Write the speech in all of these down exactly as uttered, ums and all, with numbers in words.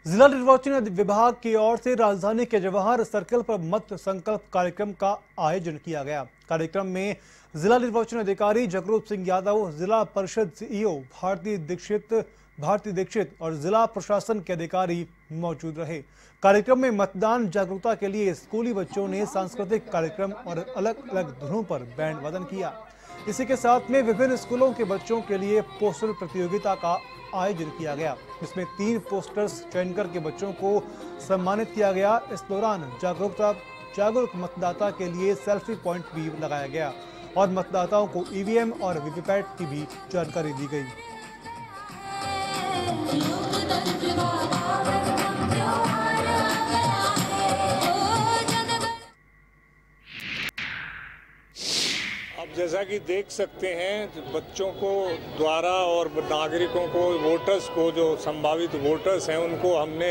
जिला निर्वाचन विभाग की ओर से राजधानी के जवाहर सर्कल पर मत संकल्प कार्यक्रम का आयोजन किया गया। कार्यक्रम में जिला निर्वाचन अधिकारी जगरूप सिंह यादव, जिला परिषद सीईओ भारती दीक्षित भारती दीक्षित और जिला प्रशासन के अधिकारी मौजूद रहे। कार्यक्रम में मतदान जागरूकता के लिए स्कूली बच्चों ने सांस्कृतिक कार्यक्रम और अलग अलग धुनों पर बैंड वादन किया। इसी के साथ में विभिन्न स्कूलों के बच्चों के लिए पोस्टर प्रतियोगिता का आयोजन किया गया, जिसमें तीन पोस्टर्स चयन करके बच्चों को सम्मानित किया गया। इस दौरान जागरूकता जागरूक मतदाता के लिए सेल्फी पॉइंट भी लगाया गया और मतदाताओं को ईवीएम और वीवीपैट की भी जानकारी दी गई। अब जैसा कि देख सकते हैं, बच्चों को द्वारा और नागरिकों को, वोटर्स को, जो संभावित वोटर्स हैं, उनको हमने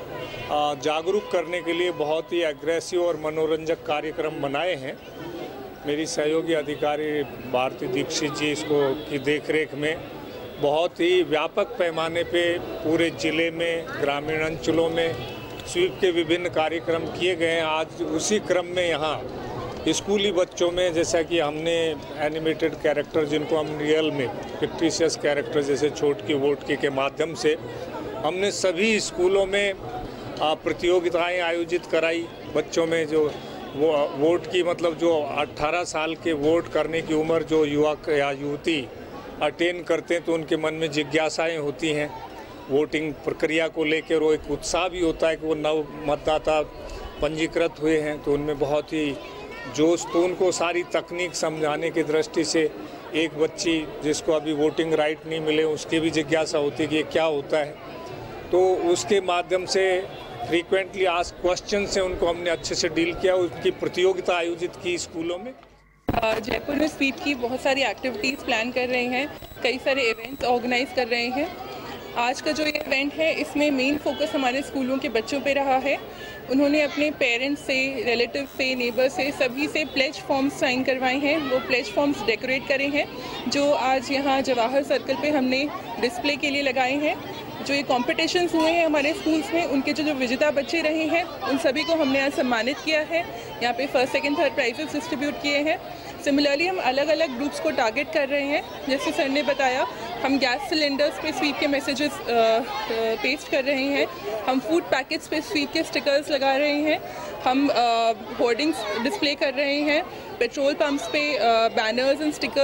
जागरूक करने के लिए बहुत ही एग्रेसिव और मनोरंजक कार्यक्रम बनाए हैं। मेरी सहयोगी अधिकारी भारती दीक्षित जी इसको की देखरेख में बहुत ही व्यापक पैमाने पे पूरे ज़िले में, ग्रामीण अंचलों में स्वीप के विभिन्न कार्यक्रम किए गए हैं। आज उसी क्रम में यहाँ स्कूली बच्चों में, जैसा कि हमने एनिमेटेड कैरेक्टर, जिनको हम रियल में फिक्टिशियस कैरेक्टर जैसे छोटकी वोटकी के माध्यम से हमने सभी स्कूलों में प्रतियोगिताएं आयोजित कराई। बच्चों में जो वो वोट की मतलब जो अठारह साल के वोट करने की उम्र जो युवक या युवती अटेन करते हैं, तो उनके मन में जिज्ञासाएं होती हैं वोटिंग प्रक्रिया को लेकर। वो एक उत्साह भी होता है कि वो नव मतदाता पंजीकृत हुए हैं, तो उनमें बहुत ही जोश। तो उनको सारी तकनीक समझाने की दृष्टि से एक बच्ची जिसको अभी वोटिंग राइट नहीं मिले, उसकी भी जिज्ञासा होती है कि ये क्या होता है, तो उसके माध्यम से फ्रीक्वेंटली आस्क्ड क्वेश्चन से उनको हमने अच्छे से डील किया। उसकी प्रतियोगिता आयोजित की स्कूलों में। जयपुर में स्वीप की बहुत सारी एक्टिविटीज़ प्लान कर रहे हैं, कई सारे इवेंट्स ऑर्गेनाइज कर रहे हैं। आज का जो ये इवेंट है, इसमें मेन फोकस हमारे स्कूलों के बच्चों पे रहा है। उन्होंने अपने पेरेंट्स से, रिलेटिव से, नेबर से, सभी से प्लेज फॉर्म्स साइन करवाए हैं। वो प्लेज फॉर्म्स डेकोरेट करे हैं, जो आज यहाँ जवाहर सर्कल पे हमने डिस्प्ले के लिए लगाए हैं। जो ये कॉम्पिटिशन्स हुए हैं हमारे स्कूल्स में, उनके जो जो विजेता बच्चे रहे हैं, उन सभी को हमने आज सम्मानित किया है। यहाँ पे first, second, third prizes distribute किए हैं। सिमिलरली हम अलग अलग ग्रुप्स को टारगेट कर रहे हैं। जैसे सर ने बताया, हम गैस सिलेंडर्स पे स्वीप के मैसेजेस पेस्ट कर रहे हैं। हम फूड पैकेट्स पे स्वीप के स्टिकर्स लगा रहे हैं। हम होर्डिंग्स डिस्प्ले कर रहे हैं। पेट्रोल पंप्स पे बैनर्स एंड स्टिकर्स